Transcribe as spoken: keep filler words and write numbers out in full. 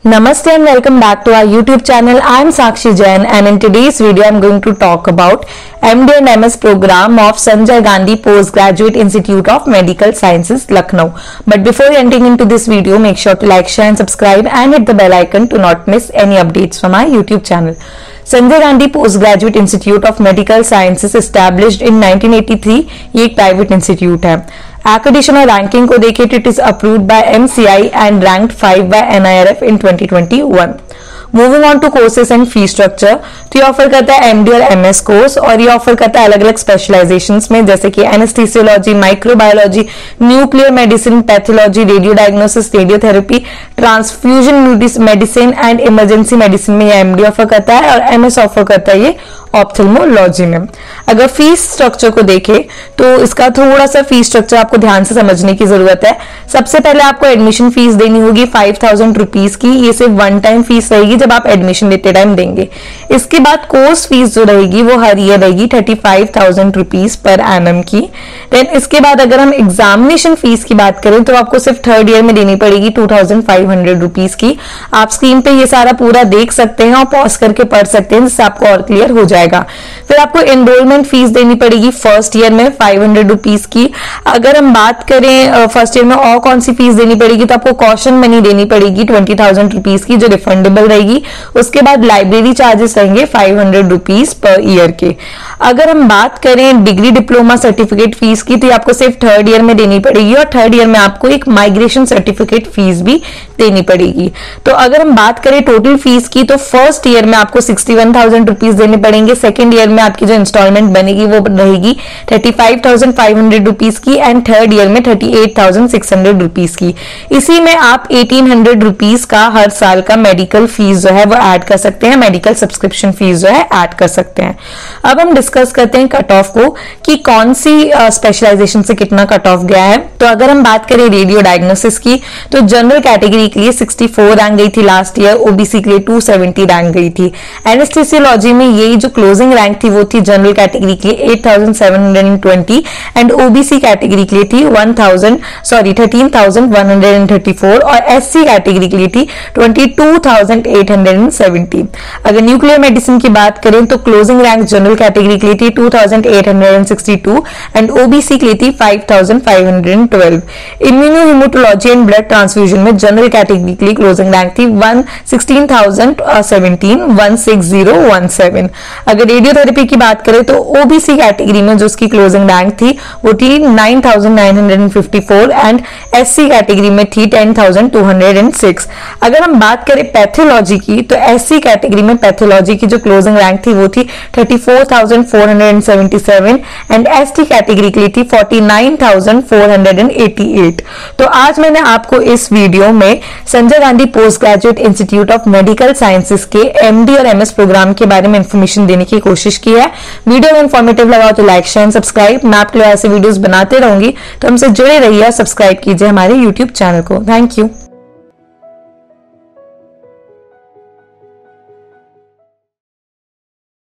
Namaste and welcome back to our YouTube channel. I am Sakshi Jain and in today's video I am going to talk about M D and M S program of Sanjay Gandhi Postgraduate Institute of Medical Sciences, Lucknow. But before entering into this video, make sure to like, share and subscribe and hit the bell icon to not miss any updates from our YouTube channel. Sanjay Gandhi post graduate institute of medical sciences established in nineteen eighty three, ये एक private institute है। Accreditation और ranking को देखें तो it is approved by MCI and ranked five by NIRF in twenty twenty one. Moving on to courses and fee structure, तो ये offer करता है एमडी और एमएस कोर्स और ये ऑफर करता है अलग अलग स्पेशलाइजेशंस में, जैसे कि anaesthesiology, microbiology, nuclear medicine, pathology, radio diagnosis, radiotherapy, transfusion medicine and emergency medicine में ये एमडी ऑफर करता है और एमएस ऑफर करता है ये ऑप्थेल्मोलॉजी में। अगर फीस स्ट्रक्चर को देखें तो इसका थोड़ा सा फीस स्ट्रक्चर आपको ध्यान से समझने की जरूरत है। सबसे पहले आपको एडमिशन फीस देनी होगी फाइव थाउजेंड रुपीज की, ये सिर्फ वन टाइम फीस रहेगी जब आप एडमिशन लेते टाइम देंगे। इसके बाद कोर्स फीस जो रहेगी वो हर ईयर रहेगी thirty five thousand rupees per annum की। देन इसके बाद अगर हम एग्जामिनेशन फीस की बात करें तो आपको सिर्फ थर्ड ईयर में देनी पड़ेगी two thousand five hundred rupees की। आप स्क्रीन पे ये सारा पूरा देख सकते हैं और पॉज करके पढ़ सकते हैं, जिससे आपको और क्लियर हो जाएगा। फिर आपको एनरोलमेंट फीस देनी पड़ेगी फर्स्ट ईयर में फाइव हंड्रेड रुपीज की। अगर हम बात करें फर्स्ट ईयर में और कौन सी फीस देनी पड़ेगी, तो आपको कॉशन मनी देनी पड़ेगी ट्वेंटी थाउजेंड रुपीज की, जो रिफंडेबल रहेगी। उसके बाद लाइब्रेरी चार्जेस रहेंगे five hundred rupees per year के। अगर हम बात करें डिग्री डिप्लोमा सर्टिफिकेट फीस की, तो आपको सिर्फ थर्ड ईयर में देनी पड़ेगी और थर्ड ईयर में आपको एक माइग्रेशन सर्टिफिकेट फीस भी देनी पड़ेगी। तो अगर हम बात करें टोटल फीस की, तो फर्स्ट ईयर में आपको सिक्सटी वन थाउजेंड रुपीज देने पड़ेंगे। सेकेंड ईयर में आपकी जो इंस्टॉलमेंट बनेगी वो रहेगी thirty five thousand five hundred rupees की एंड थर्ड ईयर में thirty eight thousand six hundred rupees की। इसी में आप एटीन हंड्रेड रुपीज का हर साल का मेडिकल फीस जो है वो ऐड कर सकते हैं, मेडिकल सब्सक्रिप्शन फीस जो है ऐड कर सकते हैं। अब हम डिस्कस करते हैं कट ऑफ को कि कौन सी स्पेशलाइजेशन से कितना कट ऑफ गया है। तो अगर हम बात करें रेडियो डायग्नोसिस की, तो जनरल कैटेगरी के लिए सिक्सटी फोर रैंक गई थी लास्ट ईयर, ओबीसी के लिए टू सेवेंटी रैंक गई थी। एनेस्थीसियोलॉजी में यही जो क्लोजिंग रैंक थी वो थी जनरल कैटेगरी के लिए eight thousand seven hundred twenty and OBC category के लिए थी one thousand sorry thirteen thousand one hundred thirty four और एससी कैटेगरी के लिए थी twenty two thousand eight hundred seventy. अगर न्यूक्लियर मेडिसिन की बात करें तो क्लोजिंग रैंक जनरल कैटेगरी के लिए थी two thousand eight hundred sixty two and OBC के लिए थी five thousand five hundred twelve. Immunohaematology and blood transfusion में जनरल कैटेगरी के लिए क्लोजिंग रैंक थी one sixteen thousand seventeen one six zero one seven. अगर रेडियोथेरेपी की बात करें तो ओबीसी कैटेगरी में जो उसकी क्लोजिंग रैंक थी वो थी nine thousand nine hundred fifty four and SC category में थी ten thousand two hundred six. अगर हम बात करें पैथोलॉजी की, तो एससी कैटेगरी में पैथोलॉजी की जो क्लोजिंग रैंक थी वो थी thirty four thousand four hundred seventy seven and ST category के लिए थी forty nine thousand four hundred eighty eight. तो आज मैंने आपको इस वीडियो में Sanjay Gandhi post graduate institute of medical sciences के एमडी और एमएस प्रोग्राम के बारे में इंफॉर्मेशन देने की कोशिश की है। वीडियो में इन्फॉर्मेटिव लगा तो लाइक, शेयर, सब्सक्राइब। मैं आपके लिए ऐसे वीडियोस बनाते रहूंगी, तो हमसे जुड़े रहिए और सब्सक्राइब कीजिए हमारे यूट्यूब चैनल को। Thank you.